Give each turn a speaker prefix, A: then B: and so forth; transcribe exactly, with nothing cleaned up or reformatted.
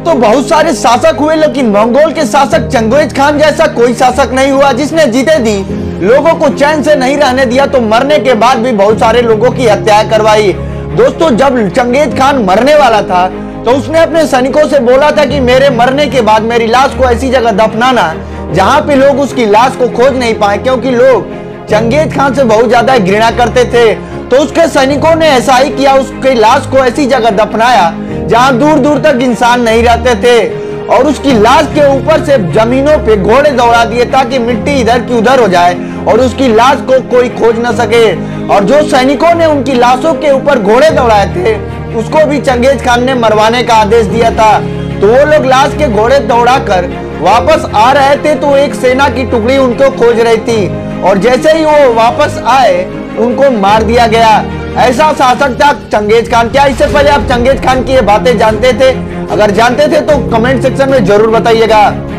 A: दोस्तों बहुत सारे शासक हुए, लेकिन मंगोल के शासक चंगेज खान जैसा कोई शासक नहीं हुआ जिसने जीते दी लोगों को चैन से नहीं रहने दिया, तो मरने के बाद भी बहुत सारे लोगों की हत्या करवाई। दोस्तों जब चंगेज खान मरने वाला था तो उसने अपने सैनिकों से बोला था कि मेरे मरने के बाद मेरी लाश को ऐसी जगह दफनाना जहां पे लोग उसकी लाश को खोज नहीं पाए, क्योंकि लोग चंगेज खान से बहुत ज्यादा घृणा करते थे। तो उसके सैनिकों ने ऐसा ही किया, उसकी लाश को ऐसी जगह दफनाया जहां दूर दूर तक इंसान नहीं रहते थे, और उसकी लाश के ऊपर से जमीनों पे घोड़े दौड़ा दिए ताकि मिट्टी इधर की उधर हो जाए और उसकी लाश को कोई खोज न सके। और जो सैनिकों ने उनकी लाशों के ऊपर घोड़े दौड़ाए थे उसको भी चंगेज खान ने मरवाने का आदेश दिया था। तो वो लोग लाश के घोड़े दौड़ाकर वापस आ रहे थे तो एक सेना की टुकड़ी उनको खोज रही थी, और जैसे ही वो वापस आए उनको मार दिया गया। ऐसा शासक था चंगेज खान। क्या इससे पहले आप चंगेज खान की ये बातें जानते थे? अगर जानते थे तो कमेंट सेक्शन में जरूर बताइएगा।